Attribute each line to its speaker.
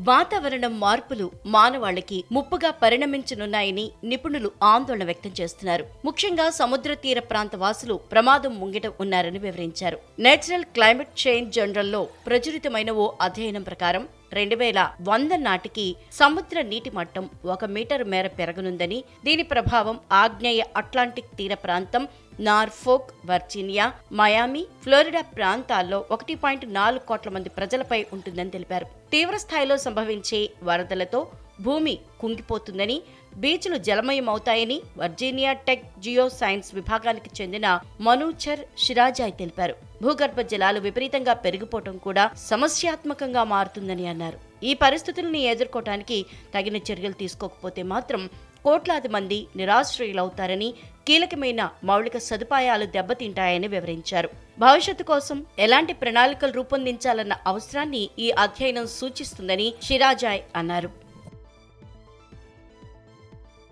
Speaker 1: వాతావరణం మార్పులు మానవాళికి ముప్పుగా పరిణమించనున్నాయని నిపుణులు ఆందోళన వ్యక్తం చేస్తున్నారు. ముఖ్యంగా సముద్ర తీర ప్రాంత వాసులు ప్రమాదం ముంగిట ఉన్నారని వివరించారు. నేచురల్ క్లైమేట్ చేంజ్ జర్నల్లో ప్రచురితమైన ఓ అధ్యయనం ప్రకారం 2100 నాటికి సముద్ర నీటి మట్టం 1 మీటర్ మేర పెరగనుందని, దీని ప్రభావం ఆగ్నేయ అట్లాంటిక్ తీర ప్రాంతం, నార్ఫోక్, వర్జీనియా, మయామి, ఫ్లోరిడా ప్రాంతాల్లో 1.4 కోట్ల మంది ప్రజలపై ఉంటుందని తెలిపారు. తీవ్రస్థాయిలో సంభవించే వరదలతో భూమి కుంగిపోతుందని, బీచ్లు జలమయమవుతాయని వర్జీనియా టెక్ జియో సైన్స్ విభాగానికి చెందిన మనూచర్ షిరాజాయ్ తెలిపారు. భూగర్భ జలాలు విపరీతంగా పెరిగిపోవటం కూడా సమస్యాత్మకంగా మారుతుందని అన్నారు. ఈ పరిస్థితులను ఎదుర్కోవటానికి తగిన చర్యలు తీసుకోకపోతే మాత్రం కోట్లాది మంది నిరాశ్రయులవుతారని, కీలకమైన మౌలిక సదుపాయాలు దెబ్బతింటాయని వివరించారు. భవిష్యత్తు కోసం ఎలాంటి ప్రణాళికలు రూపొందించాలన్న అవసరాన్ని ఈ అధ్యయనం సూచిస్తుందని షిరాజాయ్ అన్నారు.